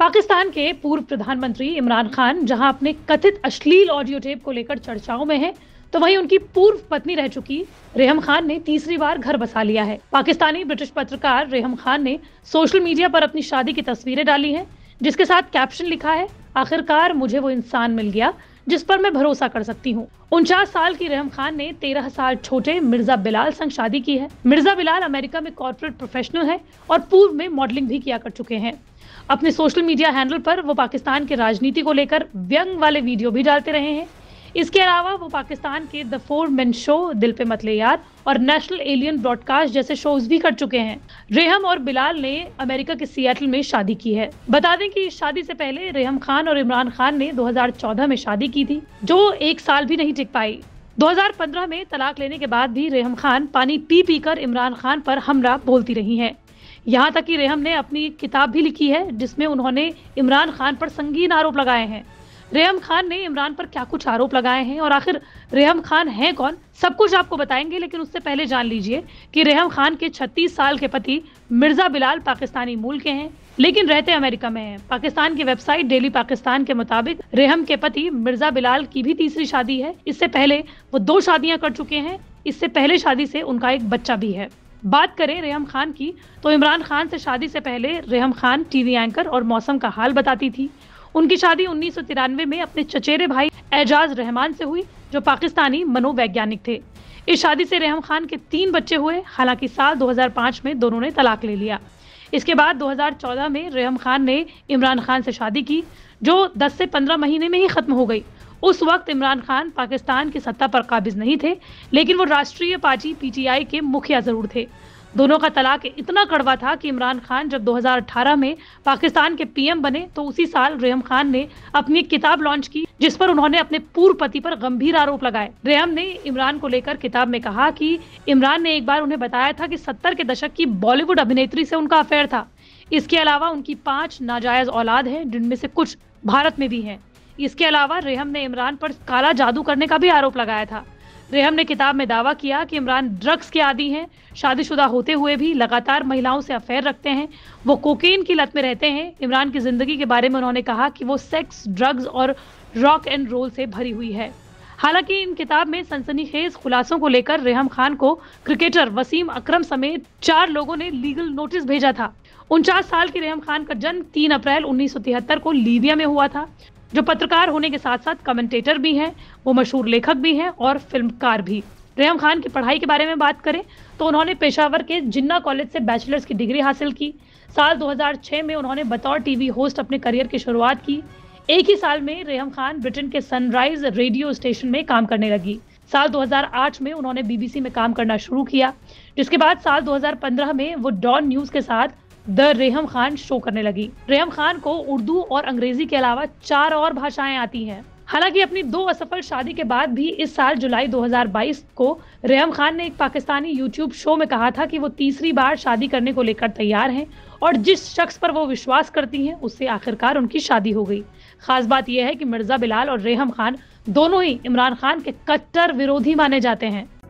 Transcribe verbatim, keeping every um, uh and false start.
पाकिस्तान के पूर्व प्रधानमंत्री इमरान खान जहां अपने कथित अश्लील ऑडियो टेप को लेकर चर्चाओं में हैं, तो वहीं उनकी पूर्व पत्नी रह चुकी रेहम खान ने तीसरी बार घर बसा लिया है। पाकिस्तानी ब्रिटिश पत्रकार रेहम खान ने सोशल मीडिया पर अपनी शादी की तस्वीरें डाली हैं, जिसके साथ कैप्शन लिखा है, आखिरकार मुझे वो इंसान मिल गया जिस पर मैं भरोसा कर सकती हूँ। उनचास साल की रेहम खान ने तेरह साल छोटे मिर्जा बिलाल संग शादी की है। मिर्जा बिलाल अमेरिका में कॉर्पोरेट प्रोफेशनल है और पूर्व में मॉडलिंग भी किया कर चुके हैं। अपने सोशल मीडिया हैंडल पर वो पाकिस्तान की राजनीति को लेकर व्यंग वाले वीडियो भी डालते रहे हैं। इसके अलावा वो पाकिस्तान के द फोर मेन शो, दिल पे मत ले यार और नेशनल एलियन ब्रॉडकास्ट जैसे शोज भी कर चुके हैं। रेहम और बिलाल ने अमेरिका के सिएटल में शादी की है। बता दें कि इस शादी से पहले रेहम खान और इमरान खान ने दो हज़ार चौदह में शादी की थी, जो एक साल भी नहीं टिक पाई। दो हज़ार पंद्रह में तलाक लेने के बाद भी रेहम खान पानी पी पी कर इमरान खान पर हमला बोलती रही हैं। यहाँ तक कि रेहम ने अपनी किताब भी लिखी है, जिसमें उन्होंने इमरान खान पर संगीन आरोप लगाए हैं। रेहम खान ने इमरान पर क्या कुछ आरोप लगाए हैं और आखिर रेहम खान हैं कौन, सब कुछ आपको बताएंगे। लेकिन उससे पहले जान लीजिए कि रेहम खान के छत्तीस साल के पति मिर्जा बिलाल पाकिस्तानी मूल के हैं, लेकिन रहते अमेरिका में हैं। पाकिस्तान की वेबसाइट डेली पाकिस्तान के मुताबिक रेहम के पति मिर्जा बिलाल की भी तीसरी शादी है। इससे पहले वो दो शादियां कर चुके हैं। इससे पहले शादी से उनका एक बच्चा भी है। बात करें रेहम खान की, तो इमरान खान से शादी से पहले रेहम खान टीवी एंकर और मौसम का हाल बताती थी। उनकी शादी उन्नीस सौ तिरानवे में अपने चचेरे भाई एजाज रहमान से हुई, जो पाकिस्तानी मनोवैज्ञानिक थे। इस शादी से रेहम खान के तीन बच्चे हुए। हालांकि साल दो हज़ार पाँच में दोनों ने तलाक ले लिया। इसके बाद दो हज़ार चौदह में रेहम खान ने इमरान खान से शादी की, जो दस से पंद्रह महीने में ही खत्म हो गई। उस वक्त इमरान खान पाकिस्तान की सत्ता पर काबिज नहीं थे, लेकिन वो राष्ट्रीय पार्टी पी टी आई के मुखिया जरूर थे। दोनों का तलाक इतना कड़वा था कि इमरान खान जब दो हज़ार अठारह में पाकिस्तान के पी एम बने, तो उसी साल रेहम खान ने अपनी एक किताब लॉन्च की, जिस पर उन्होंने अपने पूर्व पति पर गंभीर आरोप लगाए। रेहम ने इमरान को लेकर किताब में कहा कि इमरान ने एक बार उन्हें बताया था कि सत्तर के दशक की बॉलीवुड अभिनेत्री से उनका अफेयर था। इसके अलावा उनकी पांच नाजायज औलाद है, जिनमें से कुछ भारत में भी हैं। इसके अलावा रेहम ने इमरान पर काला जादू करने का भी आरोप लगाया था। रेहम ने किताब में दावा किया कि इमरान ड्रग्स के आदी हैं, शादीशुदा होते हुए भी लगातार महिलाओं से अफेयर रखते हैं, वो कोकेन की लत में रहते हैं। इमरान की जिंदगी के बारे में उन्होंने कहा कि वो सेक्स, ड्रग्स और रॉक एंड रोल से भरी हुई है। हालांकि इन किताब में सनसनीखेज खुलासों को लेकर रेहम खान को क्रिकेटर वसीम अकरम समेत चार लोगों ने लीगल नोटिस भेजा था। उनचास साल की रेहम खान का जन्म तीन अप्रैल उन्नीस सौ तिहत्तर को लीबिया में हुआ था। जो पत्रकार होने के साथ साथ कमेंटेटर भी हैं, वो मशहूर लेखक भी हैं और फिल्मकार भी। रेहम खान की पढ़ाई के बारे में बात करें तो उन्होंने पेशावर के जिन्ना कॉलेज से बैचलर्स की डिग्री हासिल की। साल दो हज़ार छह में उन्होंने बतौर टीवी होस्ट अपने करियर की शुरुआत की। एक ही साल में रेहम खान ब्रिटेन के सनराइज रेडियो स्टेशन में काम करने लगी। साल दो हज़ार आठ में उन्होंने बी बी सी में काम करना शुरू किया, जिसके बाद साल दो हज़ार पंद्रह में वो डॉन न्यूज के साथ द रेहम खान शो करने लगी। रेहम खान को उर्दू और अंग्रेजी के अलावा चार और भाषाएं आती हैं। हालांकि अपनी दो असफल शादी के बाद भी इस साल जुलाई दो हज़ार बाईस को रेहम खान ने एक पाकिस्तानी यूट्यूब शो में कहा था कि वो तीसरी बार शादी करने को लेकर तैयार हैं और जिस शख्स पर वो विश्वास करती हैं, उससे आखिरकार उनकी शादी हो गई। खास बात यह है कि मिर्जा बिलाल और रेहम खान दोनों ही इमरान खान के कट्टर विरोधी माने जाते हैं।